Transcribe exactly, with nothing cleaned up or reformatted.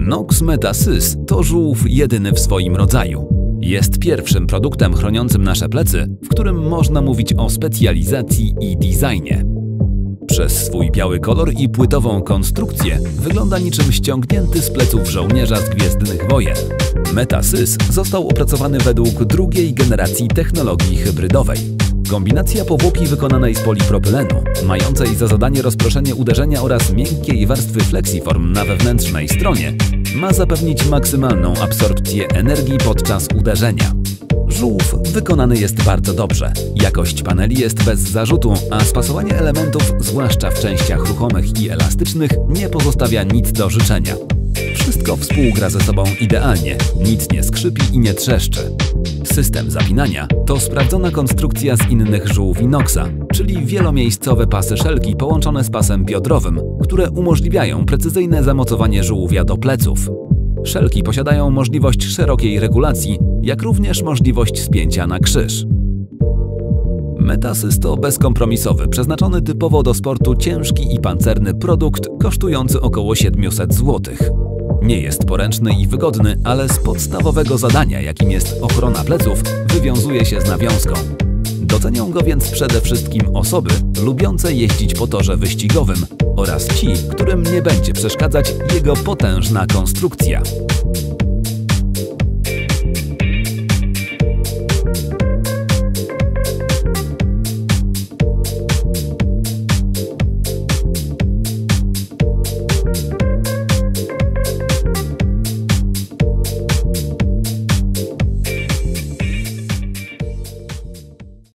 Nox Metasys to żółw jedyny w swoim rodzaju. Jest pierwszym produktem chroniącym nasze plecy, w którym można mówić o specjalizacji i designie. Przez swój biały kolor i płytową konstrukcję wygląda niczym ściągnięty z pleców żołnierza z Gwiezdnych Wojen. Metasys został opracowany według drugiej generacji technologii hybrydowej. Kombinacja powłoki wykonanej z polipropylenu, mającej za zadanie rozproszenie uderzenia oraz miękkiej warstwy Flexiform na wewnętrznej stronie, ma zapewnić maksymalną absorpcję energii podczas uderzenia. Żółw wykonany jest bardzo dobrze. Jakość paneli jest bez zarzutu, a spasowanie elementów, zwłaszcza w częściach ruchomych i elastycznych, nie pozostawia nic do życzenia. Wszystko współgra ze sobą idealnie, nic nie skrzypi i nie trzeszczy. System zapinania to sprawdzona konstrukcja z innych żółwi Noxa, czyli wielomiejscowe pasy szelki połączone z pasem biodrowym, które umożliwiają precyzyjne zamocowanie żółwia do pleców. Szelki posiadają możliwość szerokiej regulacji, jak również możliwość spięcia na krzyż. Metasys to bezkompromisowy, przeznaczony typowo do sportu ciężki i pancerny produkt kosztujący około siedemset złotych. Nie jest poręczny i wygodny, ale z podstawowego zadania, jakim jest ochrona pleców, wywiązuje się z nawiązką. Docenią go więc przede wszystkim osoby lubiące jeździć po torze wyścigowym oraz ci, którym nie będzie przeszkadzać jego potężna konstrukcja.